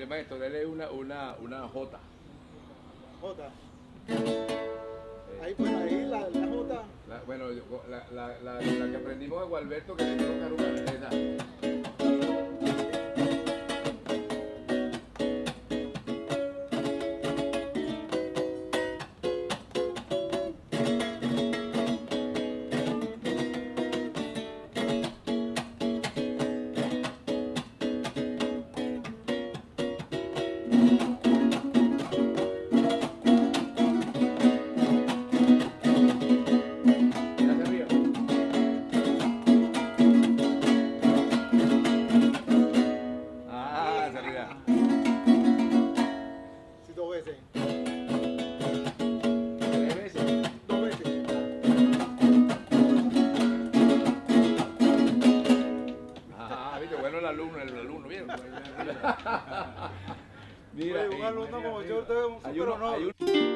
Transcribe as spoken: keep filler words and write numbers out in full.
maestro, dele una, una, una J. J. Eh, Ahí por ahí, la, la J. la, bueno, la, la, la, la que aprendimos de Gualberto, que le dio caruca, esa. Sí, dos veces. ¿Tres veces? Dos veces. Ah, viste, bueno el alumno, el alumno, ¿vieron? Mira, Oye, un eh, alumno como yo, usted es un hay uno, super honor. hay uno.